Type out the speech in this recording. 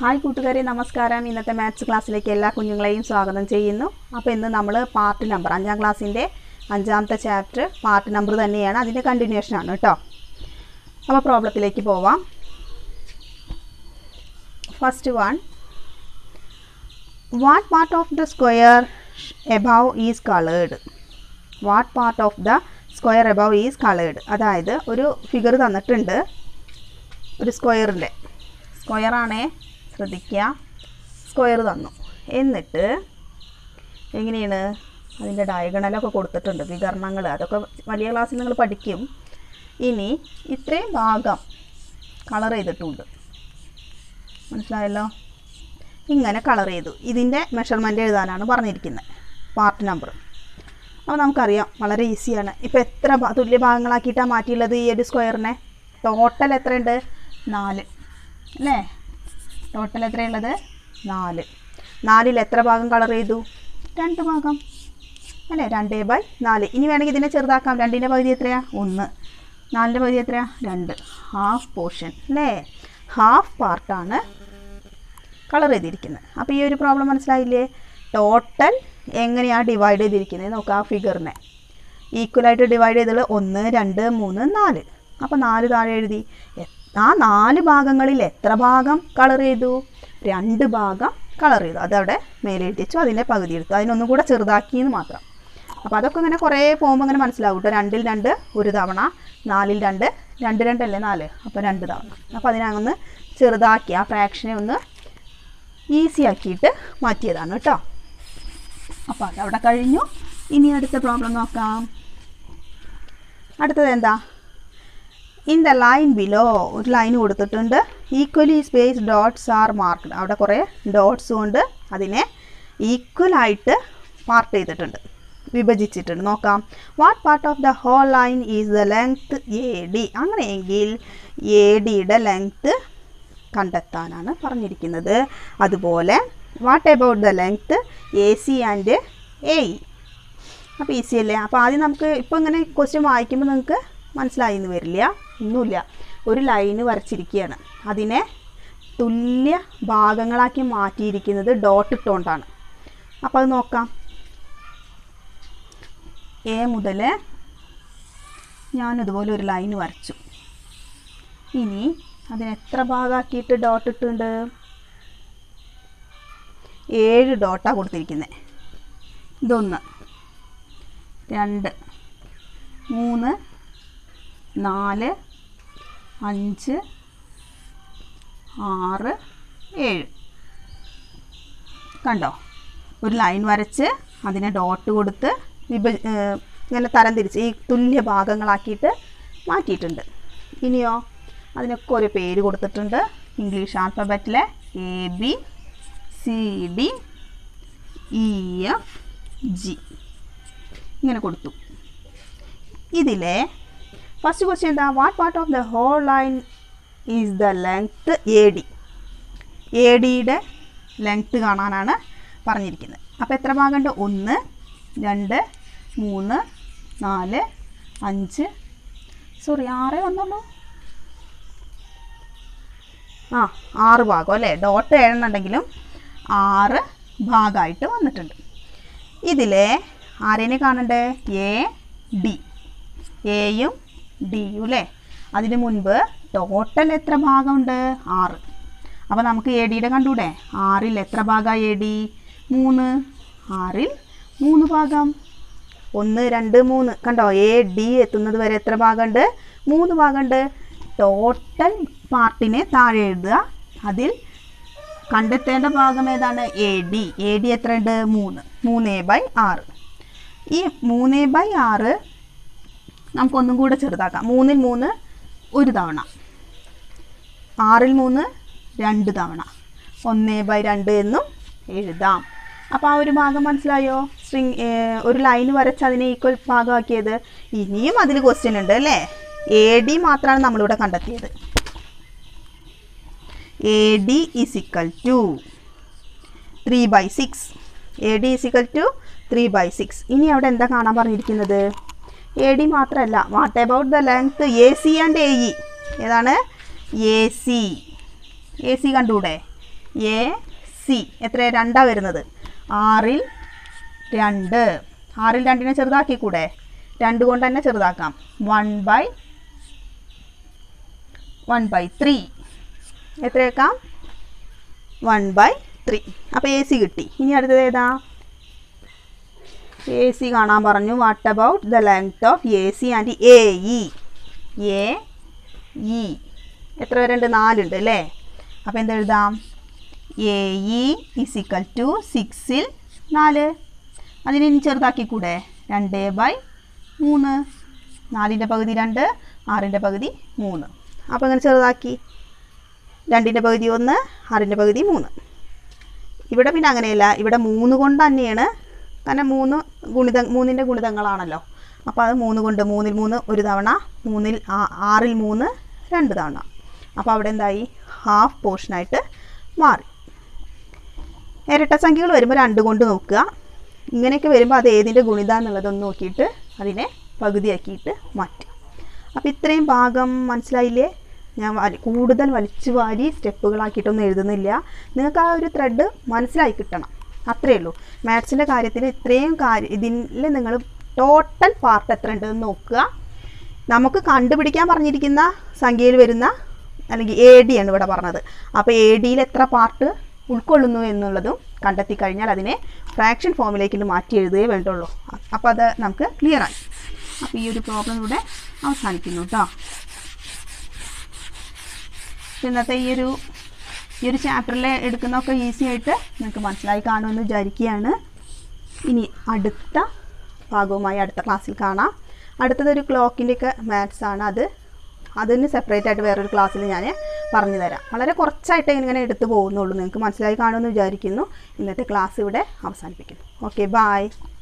Hi കൂട്ടുകാരെ, നമസ്കാരം. ഇന്നത്തെ മാത്സ് ക്ലാസ്സിലേക്ക് എല്ലാ കുഞ്ഞുങ്ങളെയും സ്വാഗതം ചെയ്യുന്നു. അപ്പോൾ ഇന്ന് നമ്മൾ പാർട്ട് നമ്പർ 5ാം ക്ലാസ്സിൻ്റെ 5ാമത്തെ ചാപ്റ്റർ പാർട്ട് നമ്പർ തന്നെയാണ്, അതിൻ്റെ കണ്ടിന്യൂഷനാണ് കേട്ടോ. അപ്പോൾ പ്രോബ്ലത്തിലേക്ക് പോവാം. First one, what part of the square above is coloured? What part of the square above is coloured? അതായത് ഒരു ഫിഗർ തന്നിട്ടുണ്ട്, ഒരു സ്ക്വയറിൻ്റെ സ്ക്വയറാണേ, ശ്രദ്ധിക്കുക. സ്ക്വയർ തന്നു, എന്നിട്ട് എങ്ങനെയാണ് അതിൻ്റെ ഡയഗണലൊക്കെ കൊടുത്തിട്ടുണ്ട്, വികരണങ്ങൾ, അതൊക്കെ വലിയ ക്ലാസ്സിൽ നിങ്ങൾ പഠിക്കും. ഇനി ഇത്രയും ഭാഗം കളർ ചെയ്തിട്ടുണ്ട്, മനസ്സിലായല്ലോ? ഇങ്ങനെ കളർ ചെയ്തു. ഇതിൻ്റെ മെഷർമെൻറ്റ് എഴുതാനാണ് പറഞ്ഞിരിക്കുന്നത്, പാർട്ട് നമ്പർ. അപ്പോൾ നമുക്കറിയാം, വളരെ ഈസിയാണ്. ഇപ്പോൾ എത്ര തുല്യ ഭാഗങ്ങളാക്കിയിട്ടാണ് മാറ്റിയുള്ളത് ഈ ഒരു സ്ക്വയറിനെ? ടോട്ടൽ എത്രയുണ്ട്? 4 അല്ലേ? ടോട്ടൽ എത്രയുള്ളത്? 4. 4ൽ എത്ര ഭാഗം കളർ ചെയ്തു? 2 ഭാഗം അല്ലേ? 2/4. ഇനി വേണമെങ്കിൽ ഇതിനെ ചെറുതാക്കാം. 2ൻ്റെ പകുതി എത്രയാണ്? 1. 4ൻ്റെ പകുതി എത്രയാണ്? 2. ഹാഫ് പോർഷൻ അല്ലേ? ഹാഫ് പാർട്ടാണ് കളർ ചെയ്തിരിക്കുന്നത്. അപ്പോൾ ഈ ഒരു പ്രോബ്ലം മനസ്സിലായില്ലേ? ടോട്ടൽ എങ്ങനെയാണ് ഡിവൈഡ് ചെയ്തിരിക്കുന്നത് നോക്കാം. ആ ഫിഗറിനെ ഈക്വലായിട്ട് ഡിവൈഡ് ചെയ്തത് 1, 2, 3, 4. അപ്പോൾ 4 താഴെ എഴുതി. ആ 4 ഭാഗങ്ങളിൽ എത്ര ഭാഗം കളർ ചെയ്തു? 2 ഭാഗം കളർ ചെയ്തു. അതവിടെ മേലെ എഴുതിച്ചു, അതിൻ്റെ പകുതി എടുത്തു. അതിനൊന്നും കൂടെ ചെറുതാക്കിയെന്ന് മാത്രം. അപ്പോൾ അതൊക്കെ ഇങ്ങനെ കുറേ പോകുമ്പോൾ ഇങ്ങനെ മനസ്സിലാവും കേട്ടോ. 2ൽ 2 ഒരു തവണ, 4ൽ 2, 2 2 അല്ലേ 4, അപ്പോൾ 2 തവണ. അപ്പോൾ അതിനൊന്ന് ചെറുതാക്കി ആ ഫ്രാക്ഷനെ ഒന്ന് ഈസി ആക്കിയിട്ട് മാറ്റിയതാണ് കേട്ടോ. അപ്പോൾ അതവിടെ കഴിഞ്ഞു. ഇനി അടുത്ത പ്രോബ്ലം നോക്കാം. അടുത്തത് എന്താ? ഇൻ ദ ലൈൻ ബിലോ ഒരു ലൈൻ കൊടുത്തിട്ടുണ്ട്. Equally space dots are marked. അവിടെ കുറേ ഡോട്ട്സ് കൊണ്ട് അതിനെ ഈക്വലായിട്ട് പാർട്ട് ചെയ്തിട്ടുണ്ട്, വിഭജിച്ചിട്ടുണ്ട്. നോക്കാം. What part of the whole line is the length AD? അങ്ങനെയെങ്കിൽ ADയുടെ ലെങ്ത്ത് കണ്ടെത്താനാണ് പറഞ്ഞിരിക്കുന്നത്. അതുപോലെ what about the length AC and AE? അപ്പോൾ ഈസി അല്ലേ? അപ്പോൾ ആദ്യം നമുക്ക് ഇപ്പോൾ ഇങ്ങനെ ക്വസ്റ്റ്യൻ വായിക്കുമ്പോൾ നിങ്ങൾക്ക് മനസ്സിലായി എന്ന് വരില്ല, ഒന്നുമില്ല. ഒരു ലൈന് വരച്ചിരിക്കുകയാണ്, അതിനെ തുല്യ ഭാഗങ്ങളാക്കി മാറ്റിയിരിക്കുന്നത് ഡോട്ട് ഇട്ടുകൊണ്ടാണ്. അപ്പോൾ അത് നോക്കാം. A മുതൽ ഞാനിതുപോലെ ഒരു ലൈന് വരച്ചു. ഇനി അതിന് എത്ര ഭാഗമാക്കിയിട്ട് ഡോട്ട് ഇട്ടുണ്ട്? 7 ഡോട്ടാണ് കൊടുത്തിരിക്കുന്നത്. ഇതൊന്ന്, 2, 3, 4, 5, 6, 7. കണ്ടോ? ഒരു ലൈൻ വരച്ച് അതിനെ ഡോട്ട് കൊടുത്ത് ഇങ്ങനെ തരംതിരിച്ച് ഈ തുല്യ ഭാഗങ്ങളാക്കിയിട്ട് മാറ്റിയിട്ടുണ്ട്. ഇനിയോ അതിനൊക്കെ ഒരു പേര് കൊടുത്തിട്ടുണ്ട്. ഇംഗ്ലീഷ് ആൽഫബറ്റിലെ ABCDEFG ഇങ്ങനെ കൊടുത്തു. ഇതിലെ ഫസ്റ്റ് ക്വസ്റ്റ്യൻ എന്താ? What part of the whole line is the length AD? ADയുടെ ലെങ്ത്ത് കാണാനാണ് പറഞ്ഞിരിക്കുന്നത്. അപ്പോൾ എത്ര ഭാഗമുണ്ട്? 1, 2, 3, 4, 5, 6 വന്നുള്ളൂ. 6 ഭാഗം അല്ലേ? ഡോട്ട് എഴുതുന്നുണ്ടെങ്കിലും 6 ഭാഗമായിട്ട് വന്നിട്ടുണ്ട്. ഇതിലെ ആരേനെ കാണണ്ടേ? AD, Aയും Dയും അല്ലേ? അതിന് മുൻപ് ടോട്ടൽ എത്ര ഭാഗമുണ്ട്? 6. അപ്പോൾ നമുക്ക് ADയുടെ കണ്ടൂടെ? 6ൽ എത്ര ഭാഗമാണ് AD? 3. 6ൽ 3 ഭാഗം. 1, 2, 3 കണ്ടോ? AD എത്തുന്നത് വരെ എത്ര ഭാഗമുണ്ട്? 3 ഭാഗമുണ്ട്. ടോട്ടൽ പാർട്ടിനെ താഴെ എഴുതുക. അതിൽ കണ്ടെത്തേണ്ട ഭാഗം ഏതാണ്? AD എത്രയുണ്ട്? 3. 3/6. ഈ 3/6 നമുക്കൊന്നും കൂടെ ചെറുതാക്കാം. 3ൽ 3 ഒരു തവണ, 6ൽ 3 2 തവണ, 1/2 എന്നും എഴുതാം. അപ്പോൾ ആ ഒരു ഭാഗം മനസ്സിലായോ? ഒരു ലൈൻ വരച്ച് അതിനെ ഈക്വൽ ഭാഗമാക്കിയത്. ഇനിയും അതിൽ ക്വസ്റ്റ്യൻ ഉണ്ട് അല്ലേ? AD മാത്രമാണ് നമ്മളിവിടെ കണ്ടെത്തിയത്. AD = 3/6. AD = 3/6. ഇനി അവിടെ എന്താ കാണാൻ പറഞ്ഞിരിക്കുന്നത്? AD മാത്രമല്ല, what about the length AC and AE? ഏതാണ്? AC കണ്ടൂടെ? എ സി എത്ര 2 വരുന്നത് 6ൽ 2 6ൽ 2നെ ചെറുതാക്കിക്കൂടെ 2 കൊണ്ട് തന്നെ ചെറുതാക്കാം 1/3 എത്രയാക്കാം 1/3 അപ്പോൾ എ സി കിട്ടി. ഇനി അടുത്തത് ഏതാ എ സി കാണാൻ പറഞ്ഞു. What about the length of A C and A E എത്ര വരുന്നുണ്ട് 4 ഉണ്ട് അല്ലേ. അപ്പോൾ എന്തെഴുതാം A E is equal to 6ൽ 4 അതിനെ ഇനി ചെറുതാക്കിക്കൂടെ 2/3 4ൻ്റെ പകുതി 2 6ൻ്റെ പകുതി 3 അപ്പോൾ അങ്ങനെ ചെറുതാക്കി 2ൻ്റെ പകുതി 1 6ൻ്റെ പകുതി 3. ഇവിടെ പിന്നെ അങ്ങനെയല്ല ഇവിടെ 3 കൊണ്ട് തന്നെയാണ് കാരണം 3ൻ്റെ ഗുണിതങ്ങളാണല്ലോ. അപ്പോൾ അത് 3 കൊണ്ട് 3ൽ 3 ഒരു തവണ 6ൽ 3 2 തവണ. അപ്പോൾ അവിടെ എന്തായി ഹാഫ് പോർഷനായിട്ട് മാറി. ഇരട്ട സംഖ്യകൾ വരുമ്പോൾ 2 കൊണ്ട് നോക്കുക. ഇങ്ങനെയൊക്കെ വരുമ്പോൾ അത് ഏതിൻ്റെ ഗുണിത എന്നുള്ളതൊന്ന് നോക്കിയിട്ട് അതിനെ പകുതിയാക്കിയിട്ട് മാറ്റുക. അപ്പോൾ ഇത്രയും ഭാഗം മനസ്സിലായില്ലേ. ഞാൻ കൂടുതൽ വലിച്ചു വാരി സ്റ്റെപ്പുകളാക്കിയിട്ടൊന്നും എഴുതുന്നില്ല. നിങ്ങൾക്ക് ആ ഒരു ത്രെഡ് മനസ്സിലായി കിട്ടണം, അത്രയേ ഉള്ളൂ. മാത്സിൻ്റെ കാര്യത്തിൽ ഇത്രയും ഇതിൽ നിങ്ങൾ ടോട്ടൽ പാർട്ട് എത്ര ഉണ്ടെന്ന് നോക്കുക. നമുക്ക് കണ്ടുപിടിക്കാൻ പറഞ്ഞിരിക്കുന്ന സംഖ്യയിൽ വരുന്ന അല്ലെങ്കിൽ എ ഡി ആണ് ഇവിടെ പറഞ്ഞത്. അപ്പോൾ എ ഡിയിൽ എത്ര പാർട്ട് ഉൾക്കൊള്ളുന്നു എന്നുള്ളതും കണ്ടെത്തി കഴിഞ്ഞാൽ അതിനെ ഫ്രാക്ഷൻ ഫോമിലേക്ക് മാറ്റി എഴുതുകയേ വേണ്ടുള്ളൂ. അപ്പോൾ അത് നമുക്ക് ക്ലിയറായി. അപ്പോൾ ഈ ഒരു പ്രോബ്ലം ഇവിടെ അവസാനിക്കുന്നു കേട്ടോ. ഇന്നത്തെ ഈ ഒരു ചാപ്റ്ററിൽ എടുക്കുന്നതൊക്കെ ഈസി ആയിട്ട് നിങ്ങൾക്ക് മനസ്സിലായി കാണുമെന്ന് വിചാരിക്കുകയാണ്. ഇനി അടുത്ത ഭാഗവുമായി അടുത്ത ക്ലാസ്സിൽ കാണാം. അടുത്തതൊരു ക്ലോക്കിൻ്റെയൊക്കെ മാത്സ് ആണ്. അതിന് സെപ്പറേറ്റ് ആയിട്ട് വേറൊരു ക്ലാസ്സിൽ ഞാൻ പറഞ്ഞു തരാം. വളരെ കുറച്ചായിട്ട് ഇങ്ങനെ എടുത്തു പോകുന്നുള്ളൂ. നിങ്ങൾക്ക് മനസ്സിലായി കാണുമെന്ന് വിചാരിക്കുന്നു. ഇന്നത്തെ ക്ലാസ് ഇവിടെ അവസാനിപ്പിക്കുന്നു. Okay, by.